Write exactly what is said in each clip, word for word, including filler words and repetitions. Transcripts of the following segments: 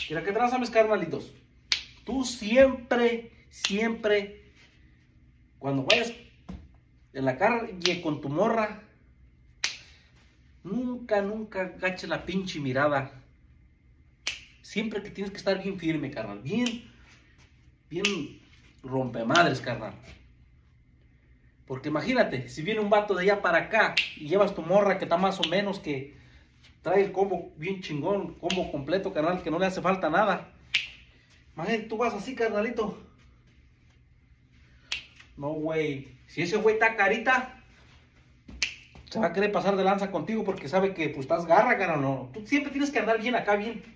Mira, ¿qué tranza, mis carnalitos? Tú siempre, siempre, cuando vayas en la calle con tu morra, nunca, nunca agaches la pinche mirada. Siempre que tienes que estar bien firme, carnal. Bien, bien rompemadres, carnal. Porque imagínate, si viene un vato de allá para acá y llevas tu morra que está más o menos, que trae el combo bien chingón, combo completo, carnal, que no le hace falta nada. Imagínate, tú vas así, carnalito. No, güey. Si ese güey está carita, se va a querer pasar de lanza contigo porque sabe que pues estás garra, carnal. No, tú siempre tienes que andar bien acá, bien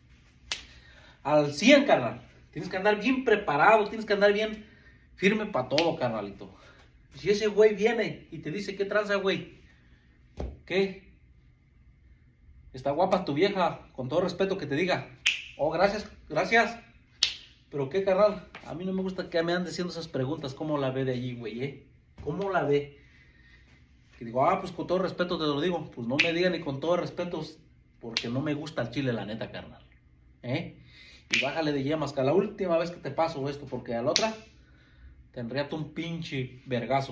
al cien, carnal. Tienes que andar bien preparado, tienes que andar bien firme para todo, carnalito. Si ese güey viene y te dice, ¿qué tranza, güey? ¿Qué? Está guapa tu vieja, con todo respeto que te diga. Oh, gracias, gracias. Pero qué, carnal, a mí no me gusta que me anden haciendo esas preguntas. ¿Cómo la ve de allí, güey, eh? ¿Cómo la ve? Que digo, ah, pues con todo respeto te lo digo. Pues no me digan ni con todo respeto, porque no me gusta el chile, la neta, carnal. ¿Eh? Y bájale de yemas, que la última vez que te paso esto, porque a la otra tendría tú un pinche vergazo.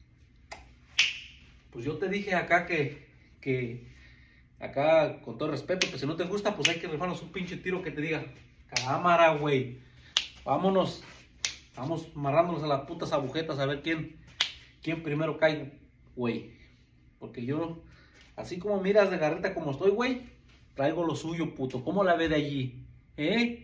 Pues yo te dije acá que, que, acá con todo respeto, que si no te gusta, pues hay que rifarnos un pinche tiro que te diga, cámara, güey, vámonos, vamos amarrándonos a las putas agujetas a ver quién, quién primero cae, güey. Porque yo, así como miras de garrita como estoy, güey, traigo lo suyo, puto. ¿Cómo la ve de allí? ¿Eh?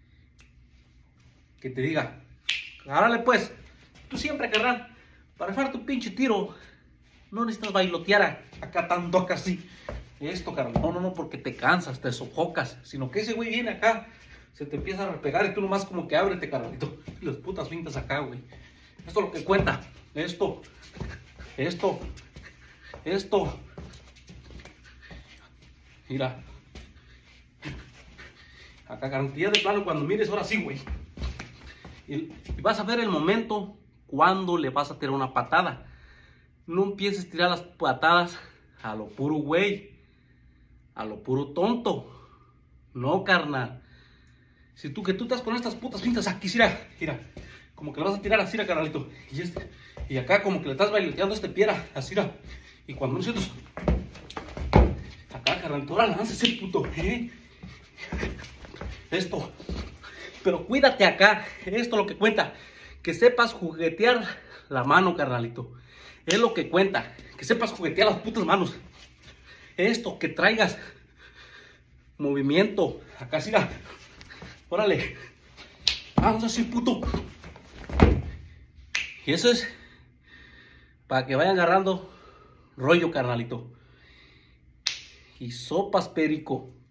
Que te diga, árale pues, tú siempre, carnal, para rifar tu pinche tiro, no necesitas bailotear acá tanto acá así. Esto, carnal, no, no, no, porque te cansas, te sofocas, sino que ese güey viene acá, se te empieza a repegar y tú nomás como que ábrete, carnalito. Y las putas fintas acá, güey. Esto es lo que cuenta. Esto, esto, esto. Mira. Acá, garantía de plano, cuando mires, ahora sí, güey. Y, y vas a ver el momento cuando le vas a tirar una patada. No empieces a tirar las patadas a lo puro güey, a lo puro tonto. No, carnal. Si tú que tú estás con estas putas pintas aquí, mira, mira, como que le vas a tirar así, carnalito. Y, este, y acá como que le estás bailoteando este piedra, así, mira. Y cuando no sientes acá, carnalito, ahora lanza ese puto, ¿eh? Esto. Pero cuídate acá, esto es lo que cuenta. Que sepas juguetear la mano, carnalito. Es lo que cuenta. Que sepas juguetear las putas manos. Esto, que traigas movimiento. Acá sí, la. Órale. Vamos así, puto. Y eso es para que vayan agarrando rollo, carnalito. Y sopas, perico.